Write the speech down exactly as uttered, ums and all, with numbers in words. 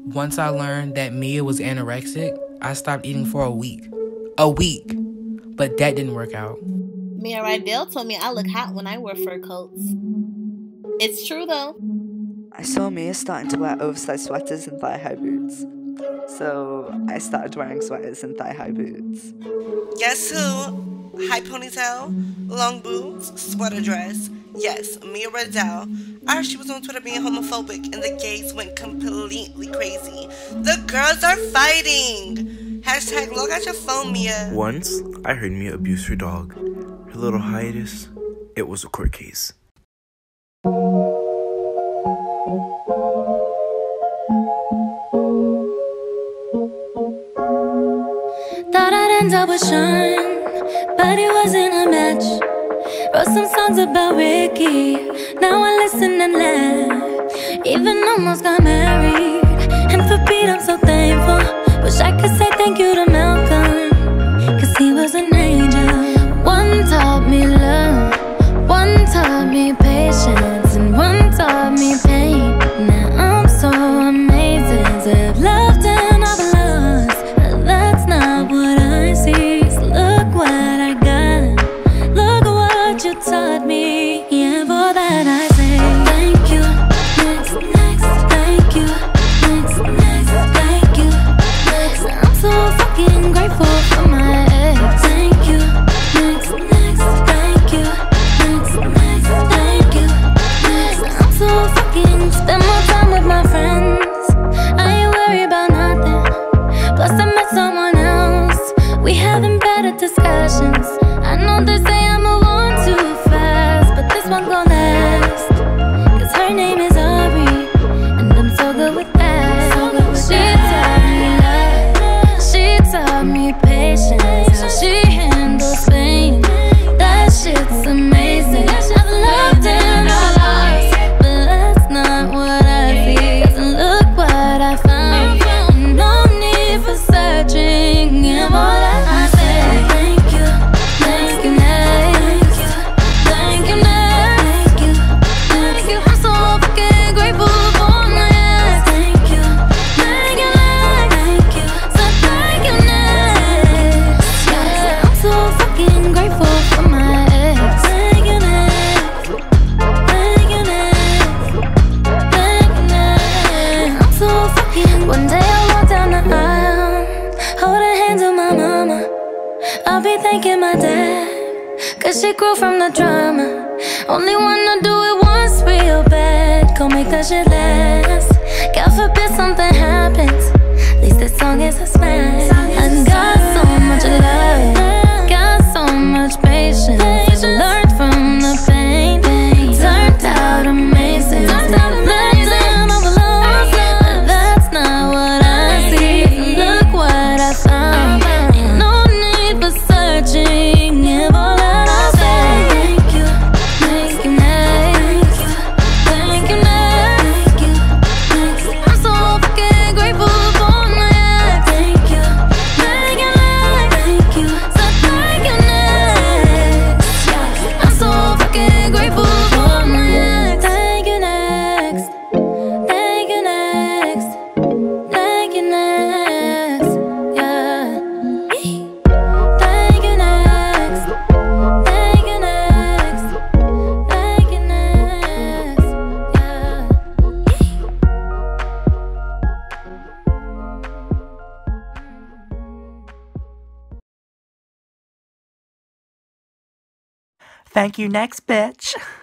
Once I learned that Mia was anorexic, I stopped eating for a week. A week. But that didn't work out. Mia Rydell told me I look hot when I wear fur coats. It's true though. I saw Mia starting to wear oversized sweaters and thigh-high boots. So I started wearing sweaters and thigh-high boots. Guess who? High ponytail, long boots, sweater dress. Yes, Mia Rydell. I heard she was on Twitter being homophobic and the gays went completely crazy. The girls are fighting! Hashtag log out your phone, Mia. Once, I heard Mia abuse her dog. Her little hiatus, it was a court case. Thought I'd end up with Sean, but it wasn't a match. Wrote some songs about Ricky, now I listen and laugh. Even almost got married, and for Pete I'm so thankful. Wish I could say thank you to Malcolm, cause he was an angel. One taught me love, one taught me patience, and one taught me pain. Now I'm so amazing to have loved and I've lost, but that's not what I see. So look what I got, look what you taught me. Yeah, for that I say thank you. Next, next, thank you. Next, next, thank you. Next, I'm so fucking grateful for my ex. Thank you. Next, next, thank you. Next, next, thank you. Next, I'm so fucking spend more time with my friends. I ain't worried about nothing. Plus I met someone else. We having better discussions. I know they say I move on too fast, but this one gon' last. Cause her name is Ari, and I'm so good with that. So good with she that. taught me love, she taught me patience, how she handles pain. That shit's amazing. I've loved and I lost, but that's not what I see. Cause look what I found, no need for searching. Yeah, more that I say thank you, thank you, next, thank you, next, thank you, thank you. I'm so fucking grateful for my ex. Thank you, thank you, next, thank you, so thank you, next. Yeah, I'm so fucking grateful for my ex. Thank you, next, thank you, next, thank you, next. I'm so fucking. One day I walk down the aisle, holding hands with my mama. I'll be thanking my dad, cause she grew from the drama. Only wanna do it once real bad, go make that shit last. God forbid something happens, at least this song is a smash. I got so much love, got so much patience. Learned from the pain, turned out amazing. Turned out amazing, overlost, but that's not what I see. Look what I found, ain't no need for searching. If all that I say thank you, thank you, next, thank you, next, thank you, next. I'm so fucking grateful for my ex. Thank you, thank you, next, thank you, so thank you, next. Yeah, I'm so fucking grateful for my ex. Thank you, next, thank you, next, thank you, next. Yeah. Thank you, next, thank you, next, thank you, next. Yeah. Thank you next, bitch.